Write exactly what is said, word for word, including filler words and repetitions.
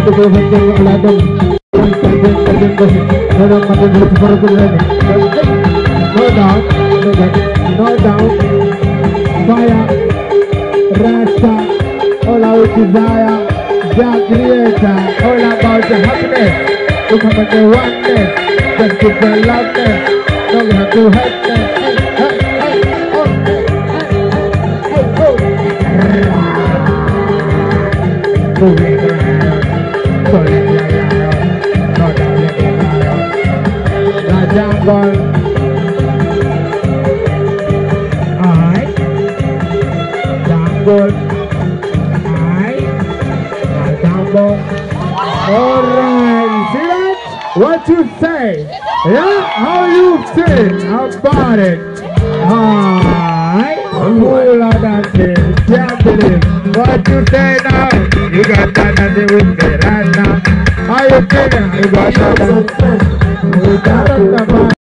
doubt, no doubt, fire, rasta, all our desire, the creator, all about the happiness, look at the oneness, just give the loveness, don't have to hate them. Hey, hey, oh, hey, hey, oh. Moving around, pulling around, not letting around, the jungle. Good. Alright. Alright. See that? What you say? Yeah? How you think about it? Alright. Cool on that thing. Can't believe. What you say now? You got that nothing with me right now. How you feeling? You got that nothing. You got that